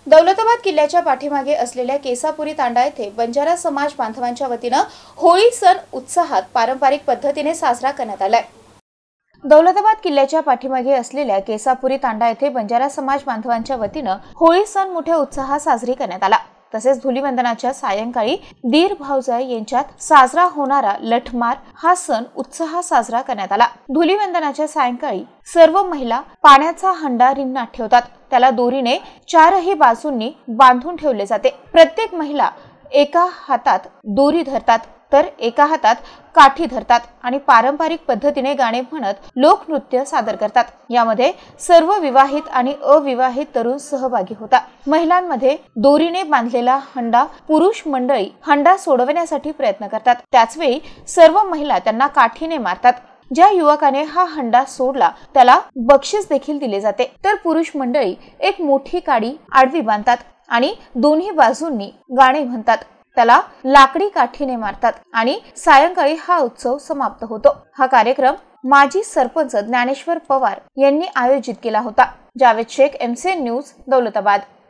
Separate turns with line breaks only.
दौलताबाद किल्ल्याच्या पाठीमागे असलेल्या केसापुरी तांडा येथे बंजारा समाज बांधवांच्या वतीने होळी सण उत्साहात पारंपरिक पद्धतीने साजरा करण्यात आलाय। दौलताबाद किल्ल्याच्या पाठीमागे असलेल्या केसापुरी तांडा येथे बंजारा समाज बांधवांच्या वतीने होळी सण मोठ्या उत्साहात साजरी करण्यात आला। तसेच धुलीवंदनाच्या सायंकाळी दीर भाऊजाई यांच्यात साजरा होणारा लठमार हा सण उत्साहात साजरा करण्यात आला। धुलीवंदनाच्या सायंकाळी सर्व महिला पाण्याचा हंडा रिंगणात ठेवतात। त्याला दोरीने चारही बाजूंनी बांधून ठेवले जाते। प्रत्येक महिला एका हातात दोरी धरतात तर एका हातात काठी धरतात आणि पारंपरिक पद्धतीने गाणे म्हणत लोकनृत्य सादर करतात। यामध्ये सर्व विवाहित आणि अविवाहित तरुण सहभागी होतात। महिलांमध्ये दोरीने बांधलेला हंडा पुरुष मंडळी हंडा सोडवण्यासाठी प्रयत्न करतात। त्याचवेळी सर्व महिला त्यांना काठीने मारतात। ज्या युवकाने हा हंडा सोडला त्याला बक्षीस देखील दिले जाते। तर पुरुष मंडळी एक मोठी काडी आडवी बांधतात आणि दोन्ही बाजूंनी गाणे म्हणतात। त्याला लाकडी काठीने मारतात आणि सायंकाळी हा उत्सव समाप्त होतो। हा कार्यक्रम माजी सरपंच ज्ञानेश्वर पवार यांनी आयोजित केला होता। Javed Shaikh, MCN news, Daulatabad.